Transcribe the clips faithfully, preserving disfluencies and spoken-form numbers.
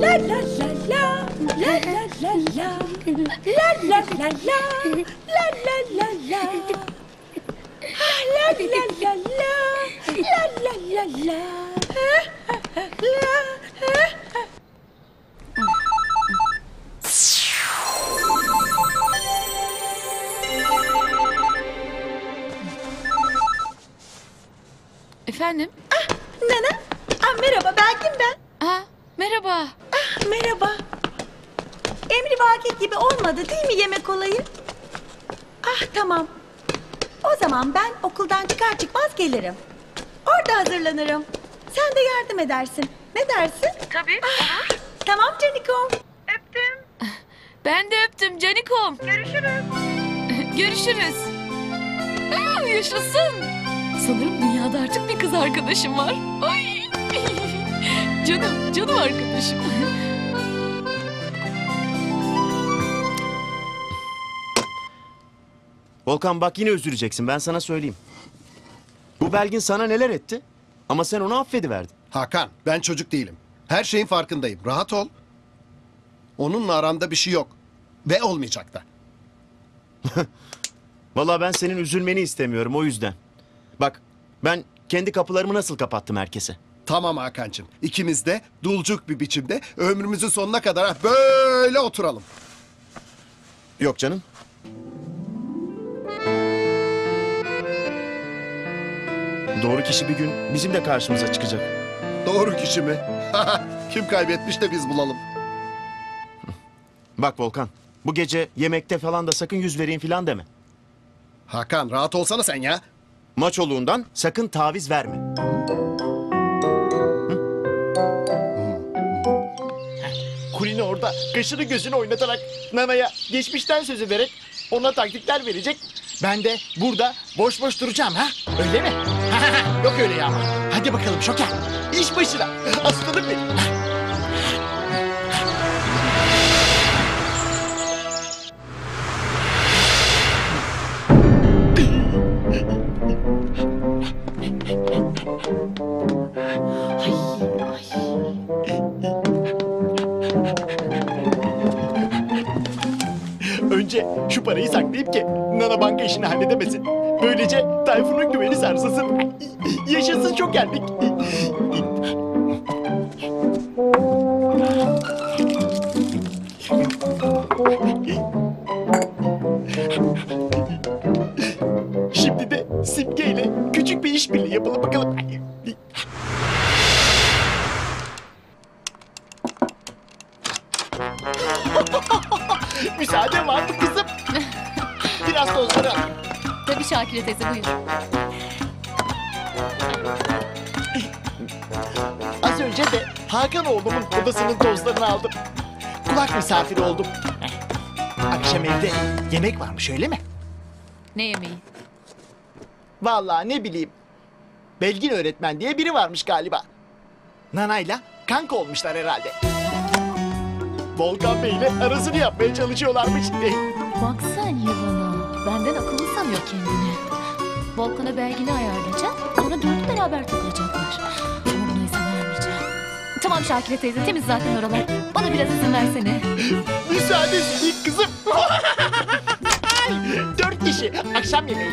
La la la la, la la la la, la la la la, la la la la. Ah, la la la la, la la la la. Efendim? Ah, Nana. Ah, merhaba, Belgin ben. Aa, merhaba. Ah, merhaba. Emri vaki gibi olmadı değil mi yemek olayı? Ah, tamam. O zaman ben okuldan çıkar çıkmaz gelirim. Orada hazırlanırım. Sen de yardım edersin. Ne dersin? Tabii. Ah, tamam Canikom. Öptüm. Ben de öptüm Canikom. Görüşürüz. Görüşürüz. Aa, yaşasın. Sanırım dünyada artık bir kız arkadaşım var. Ay. Canım, canım arkadaşım. Volkan bak yine üzüleceksin, ben sana söyleyeyim. Bu Belgin sana neler etti ama sen onu affediverdin. Hakan, ben çocuk değilim. Her şeyin farkındayım. Rahat ol. Onunla aramda bir şey yok. Ve olmayacak da. Vallahi ben senin üzülmeni istemiyorum o yüzden. Bak ben kendi kapılarımı nasıl kapattım herkese. Tamam Hakan'cığım. İkimiz de dulcuk bir biçimde ömrümüzün sonuna kadar böyle oturalım. Yok canım. Doğru kişi bir gün bizim de karşımıza çıkacak. Doğru kişi mi? Kim kaybetmiş de biz bulalım. Bak Volkan, bu gece yemekte falan da sakın yüz vereyim falan deme. Hakan rahat olsana sen ya. Maç oluğundan sakın taviz verme. Kulina orada kaşını gözünü oynatarak Nana'ya geçmişten söz ederek ona taktikler verecek. Ben de burada boş boş duracağım ha? Öyle mi? Yok öyle ya ama. Hadi bakalım Şoker. İş başına. Aslanım benim. Önce şu parayı saklayıp ki Nana banka işini halledemesin. Böylece Tayfun'un güveni sarsılsın. Yaşasın Şokerlik. Şimdi de Simge ile küçük bir işbirliği yapalım bakalım. Müsaade var mı kızım? Biraz tozları alayım. Tabii Şakire teyze, buyur. Az önce de Hakan oğlumun odasının tozlarını aldım. Kulak misafiri oldum. Akşam evde yemek varmış öyle mi? Ne yemeği? Vallahi ne bileyim. Belgin öğretmen diye biri varmış galiba. Nana'yla kanka olmuşlar herhalde. Volkan Bey'le arasını yapmaya çalışıyorlarmış. Bak sen yılana. Benden akıllı sanıyor kendini. Volkan'a Belgin'i ayarlayacak. Sonra dördü beraber takılacaklar. Ama buna izin vermeyeceğim. Tamam Şakire teyze, temiz zaten oralar. Bana biraz izin versene. Müsaade isteyeyim kızım. Dört kişi akşam yemeği.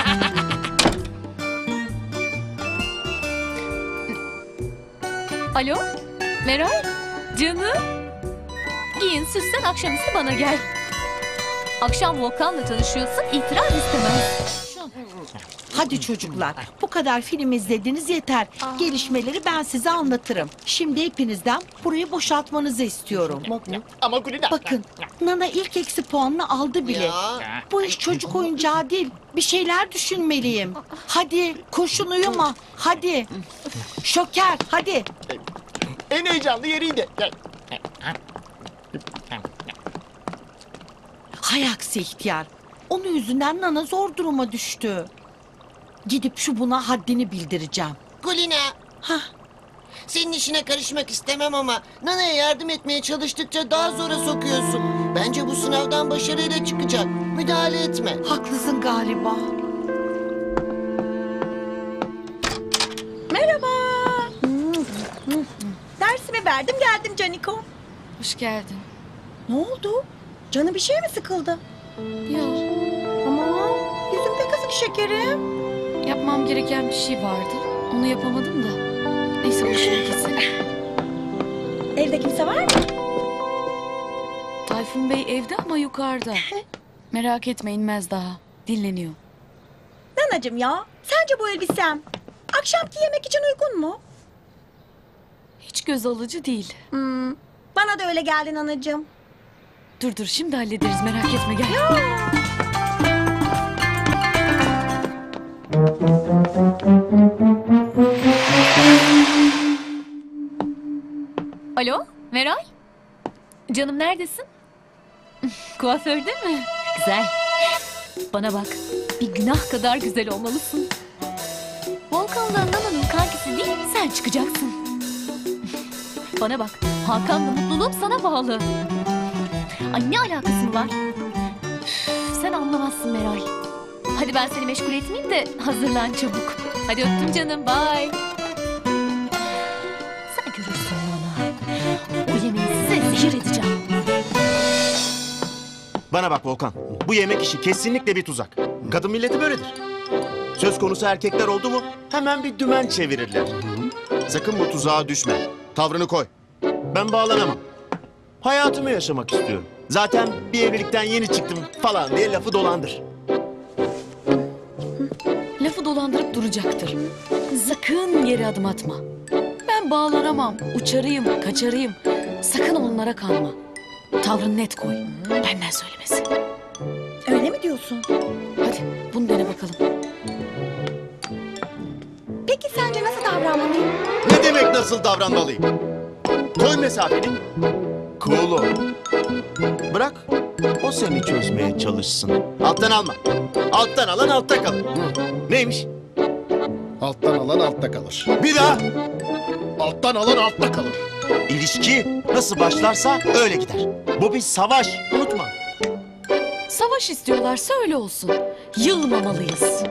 Alo? Meral? Canım? Giyin, süslen, akşamüstü bana gel. Akşam Volkan'la tanışıyorsun, itiraz istemez. Hadi çocuklar, bu kadar film izlediniz yeter. Gelişmeleri ben size anlatırım. Şimdi hepinizden burayı boşaltmanızı istiyorum. Ama Kulina. Bakın, Nana ilk eksi puanını aldı bile. Bu iş çocuk oyuncağı değil. Bir şeyler düşünmeliyim. Hadi, koşun uyuma. Hadi. Şoker, hadi. En heyecanlı yeriydi. Hay aksi ihtiyar. Onun yüzünden Nana zor duruma düştü. Gidip şu buna haddini bildireceğim. Kulina. Hah. Senin işine karışmak istemem ama Nana'ya yardım etmeye çalıştıkça daha zora sokuyorsun. Bence bu sınavdan başarıyla çıkacak. Müdahale etme. Haklısın galiba. Merhaba. Dersimi verdim geldim Caniko. Hoş geldin. Ne oldu? Canı bir şey mi sıkıldı? Yok, Ama yüzün pek asık şekerim. yapmam gereken bir şey vardı. Onu yapamadım da. Neyse boş ver gitsin. Evde kimse var mı? Tayfun Bey evde ama yukarıda. Merak etme inmez daha. Dinleniyor. Nanacığım ya, sence bu elbisem akşamki yemek için uygun mu? Hiç göz alıcı değil. Hmm, bana da öyle geldi nanacığım. Dur dur şimdi hallederiz merak etme gel. Alo Meral? Canım neredesin? Kuaförde mi? Güzel. Bana bak bir günah kadar güzel olmalısın. Volkan'la Nana'nın kankisi değil sen çıkacaksın. Bana bak Hakan'la mutluluğum sana bağlı. Ay ne alakası mı var? Üf, sen anlamazsın Meral. Hadi ben seni meşgul etmeyeyim de hazırlan çabuk. Hadi öptüm canım bye. Sen görürsün Nana. O yemeği size zehir edeceğim. Bana bak Volkan. Bu yemek işi kesinlikle bir tuzak. Kadın milleti böyledir. Söz konusu erkekler oldu mu hemen bir dümen çevirirler. Sakın bu tuzağa düşme. Tavrını koy. Ben bağlanamam. Hayatımı yaşamak istiyorum. Zaten bir evlilikten yeni çıktım falan diye lafı dolandır. Lafı dolandırıp duracaktır. Sakın geri adım atma. Ben bağlanamam, uçarıyım, kaçarıyım. Sakın onlara kanma. Tavrını net koy. Benden söylemesi. Öyle mi diyorsun? Hadi bunu dene bakalım. Peki sence nasıl davranmalıyım? Ne demek nasıl davranmalıyım? Koy mesafeni. Cool ol. Bırak o seni çözmeye çalışsın. Alttan alma. Alttan alan altta kalır. Neymiş? Alttan alan altta kalır. Bir daha. Alttan alan altta kalır. İlişki nasıl başlarsa öyle gider. Bu bir savaş. Unutma. Savaş istiyorlarsa öyle olsun. Yılmamalıyız.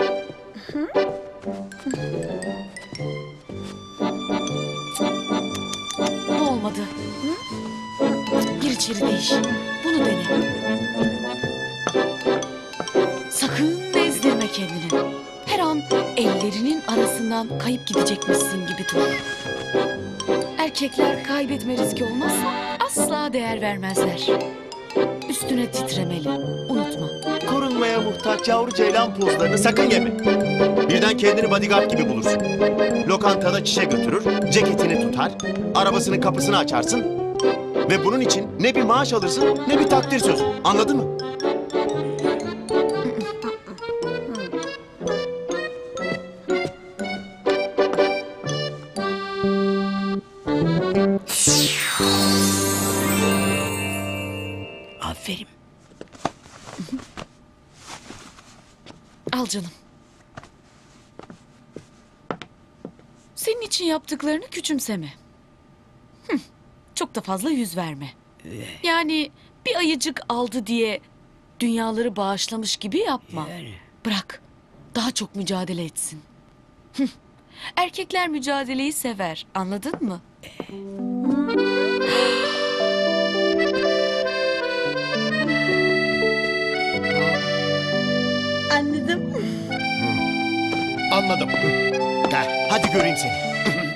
Bu olmadı. Gir içeri değiş. Bunu dene. Sakın ezdirme kendini. Her an ellerinin arasından kayıp gidecekmişsin gibi dur. Erkekler kaybetme riski olmazsa asla değer vermezler. Üstüne titremeli. Unutma. Korunmaya muhtaç yavru ceylan pozlarını sakın yeme. Birden kendini bodyguard gibi bulursun. Lokantada çişe götürür, ceketini tutar, arabasının kapısını açarsın. Ve bunun için ne bir maaş alırsın ne bir takdir sözü. Anladın mı? Aferin. Al canım. Senin için yaptıklarını küçümseme. Hıh, çok da fazla yüz verme. Yani bir ayıcık aldı diye dünyaları bağışlamış gibi yapma. Yani. Bırak. Daha çok mücadele etsin. Hıh, erkekler mücadeleyi sever. Anladın mı? Anladım. Anladım. Gel, hadi göreyim seni.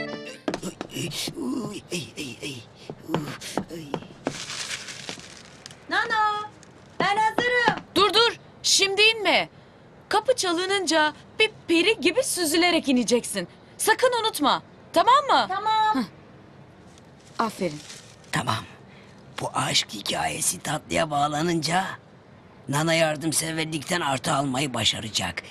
Uy, ey, ey, ey. Uf, ey. Nana, ben hazırım. Dur dur. Şimdi inme. Kapı çalınınca bir peri gibi süzülerek ineceksin. Sakın unutma. Tamam mı? Tamam. Aferin. Tamam. Bu aşk hikayesi tatlıya bağlanınca Nana yardımseverlikten artı almayı başaracak.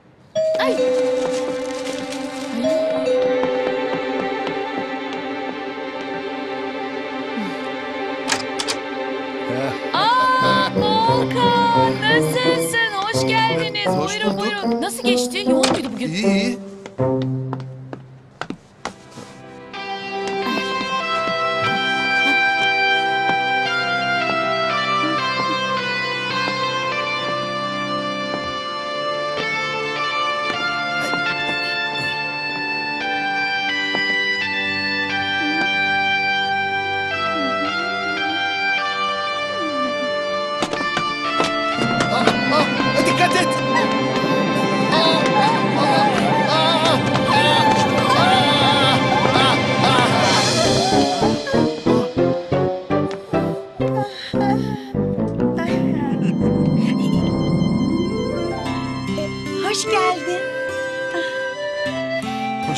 Aa, Volkan nasılsın? Hoş geldiniz. Hoş buyurun bulduk. buyurun. Nasıl geçti? Yoğun muydu bugün? İyi iyi.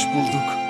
Hoş bulduk.